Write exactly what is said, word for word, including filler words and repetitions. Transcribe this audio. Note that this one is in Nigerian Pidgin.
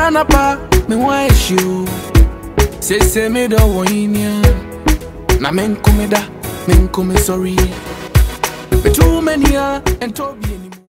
Anapa, me why you? Say say me do winia. Na men come da, men come sorry. Me too many and to be anymore.